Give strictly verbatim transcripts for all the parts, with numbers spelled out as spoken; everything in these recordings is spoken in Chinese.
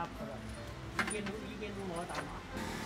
打破了，一点钟一点钟我打嘛。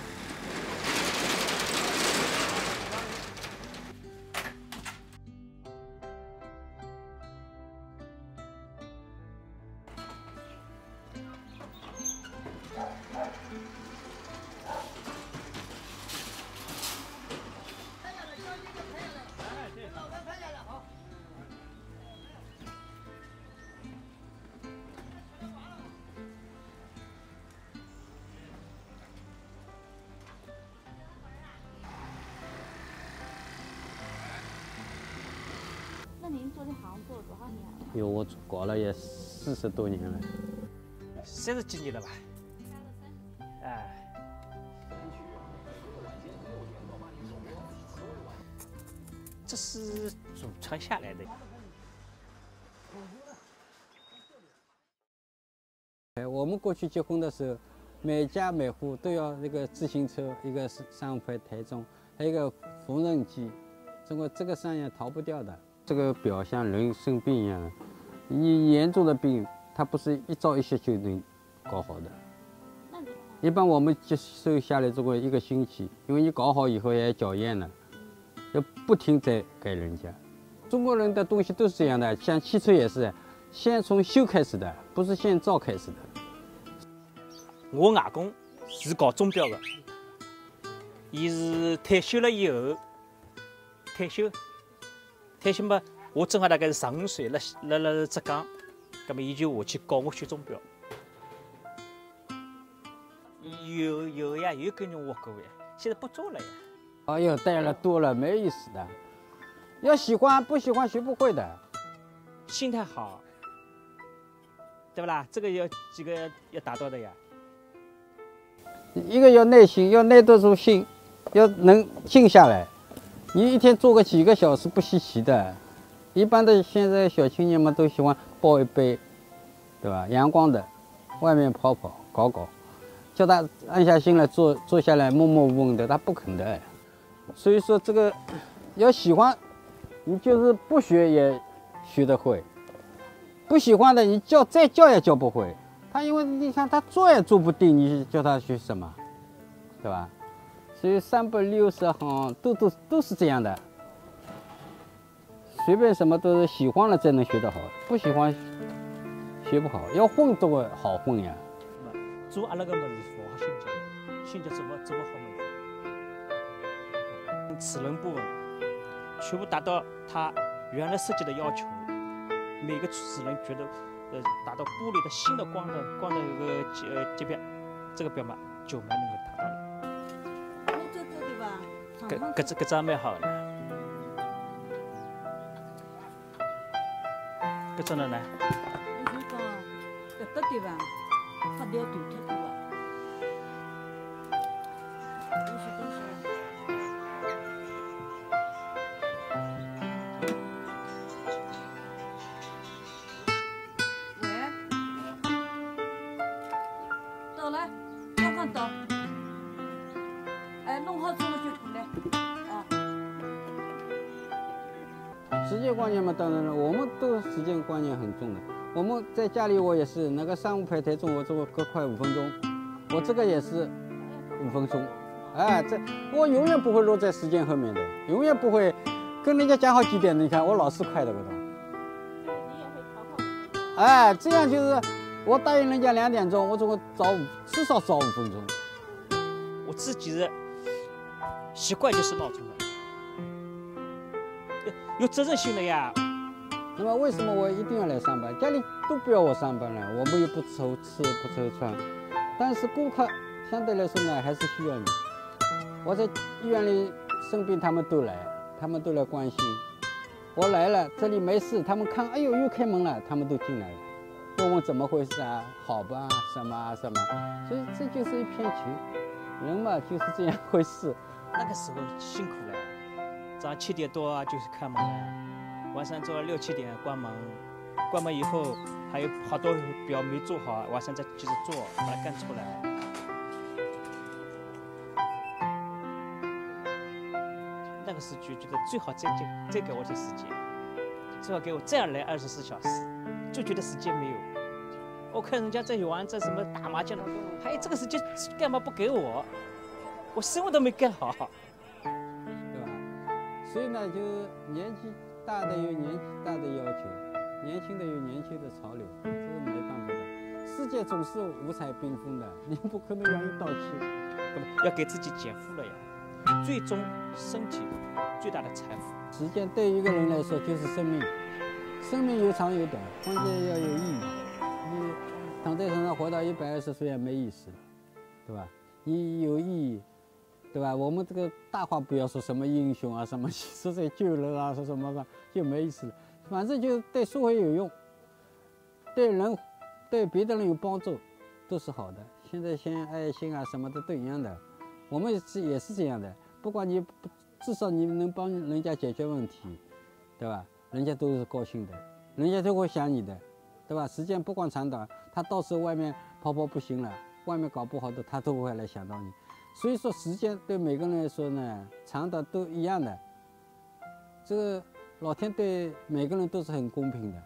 那您做这行做了多少年了？ 有我搞了也四十多年了， 三十几年了吧？哎。这是祖传下来的。 哎，我们过去结婚的时候，每家每户都要那个自行车，一个是三五排台中，还有一个缝纫机，这个这个商业逃不掉的。这个表像人生病一样的，你严重的病，它不是一朝一夕就能搞好的。一般我们接受下来这个一个星期，因为你搞好以后也要缴验了，要不停在改人家。中国人的东西都是这样的，像汽车也是，先从修开始的，不是先造开始的。 我外公是搞钟表的，伊是退休了以后，退休，退休嘛，我正好大概是十五岁，辣辣辣浙江，葛么伊就下去教我修钟表。有有呀，有跟人学过呀，现在不做了呀。 哎呦，带了多了没意思的，要喜欢，不喜欢学不会的。 心态好，对不啦？这个要几个要要达到的呀。 一个要耐心，要耐得住心，要能静下来。你一天做个几个小时不稀奇的。一般的现在小青年们都喜欢抱一杯，对吧？阳光的，外面跑跑搞搞，叫他安下心来坐坐下来默默无闻的，他不肯的。所以说这个要喜欢，你就是不学也学得会；不喜欢的，你教再教也教不会。他因为你看他做也做不定，你叫他学什么，对吧？所以三百六十行都都都是这样的，随便什么都是喜欢了才能学得好，不喜欢学不好。要混都会好混呀。 做阿拉个么子符合性质，性质做不做不好么子，齿轮部分全部达到它原来设计的要求，每个齿轮觉得呃达到玻璃的新的光的光的一个呃级别，这个表嘛就蛮能够达到了。 这这对吧？ 搿搿只搿只蛮好的。搿只呢呢？ 我就讲搿搭对吧？发条断脱对吧？有些东西。喂，到了，刚刚到。哎，弄好之后就过来。啊。 时间观念嘛，当然了，我们都时间观念很重的。我们在家里，我也是那个三五排台中，我做个快五分钟，我这个也是五分钟，哎，这我永远不会落在时间后面的，永远不会跟人家讲好几点的。你看我老是快的，我都。 你也会调快。 哎，这样就是我答应人家两点钟，我总会早五至少早五分钟。 我自己的习惯就是闹钟了，有责任心的呀。 那么为什么我一定要来上班？家里都不要我上班了，我们又不愁吃不愁穿，但是顾客相对来说呢还是需要你。我在医院里生病，他们都来，他们都来关心。我来了，这里没事，他们看，哎呦又开门了，他们都进来了，问问怎么回事啊？好吧，什么啊什么？所以这就是一片情，人嘛就是这样回事。 那个时候辛苦了，早上七点多啊就是开门了。晚上做六七点关门，关门以后还有好多表没做好，晚上再接着做，把它干出来。那个时就觉得最好再给再给我点时间，最好给我这样来二十四小时，就觉得时间没有。 我看人家在玩这什么打麻将的，还有这个时间干嘛不给我？我生活都没干好， 对吧？所以呢，就年纪大的有年纪大的要求，年轻的有年轻的潮流，这是没办法的。世界总是五彩缤纷的，你不可能让一道气， 要给自己减负了呀。最终，身体最大的财富。 时间对一个人来说就是生命，生命有长有短，关键要有意义。你躺在床上活到一百二十岁也没意思，对吧？你有意义，对吧？我们这个大话不要说什么英雄啊，什么说这救人啊，说什么吧，就没意思了。反正就对社会有用，对人、对别的人有帮助，都是好的。现在像爱心啊什么的都一样的，我们是也是这样的。不管你至少你能帮人家解决问题，对吧？人家都是高兴的，人家都会想你的，对吧？时间不管长短，他到时候外面跑跑不行了，外面搞不好的，他都会来想到你。所以说，时间对每个人来说呢，长短都一样的。这个老天对每个人都是很公平的。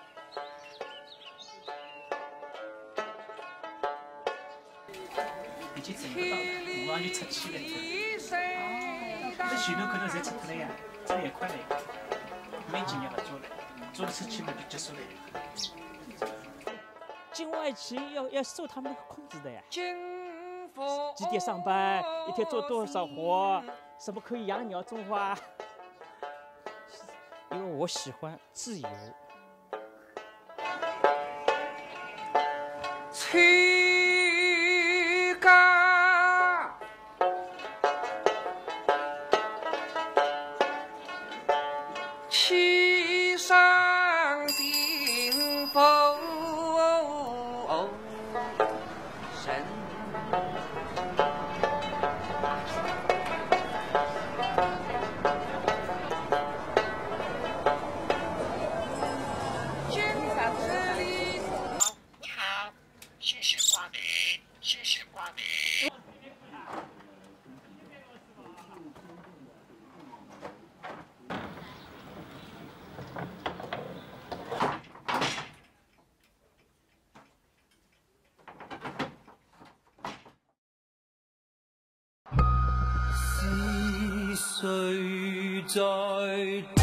已经整不到了，马上就出去了。这前头可能侪出脱了呀，这也快了呀，没几年了做了，做了出去嘛就结束了呀。境外企业要要受他们的控制的呀。几点上班，一天做多少活，什么可以养鸟种花。因为我喜欢自由。 吹嘎，七上顶峰神。 谢谢光临，谢谢光临。 是谁在？